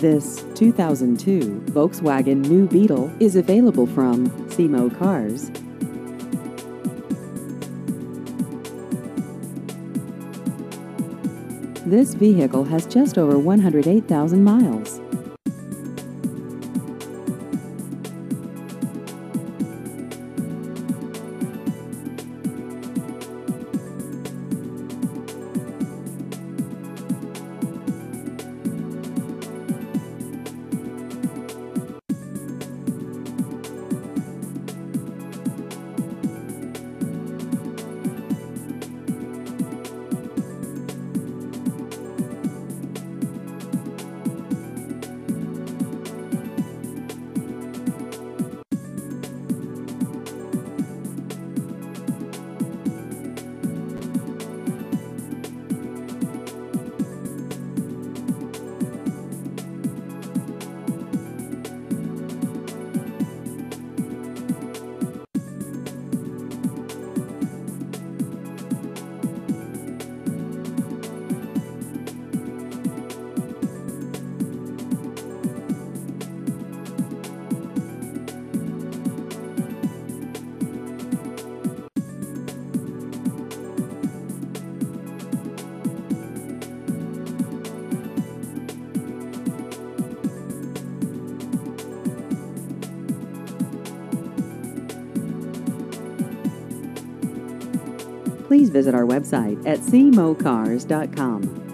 This 2002 Volkswagen New Beetle is available from Simo Cars. This vehicle has just over 108,000 miles. Please visit our website at cmocars.com.